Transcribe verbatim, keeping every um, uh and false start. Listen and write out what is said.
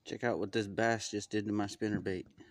Check out what this bass just did to my spinnerbait.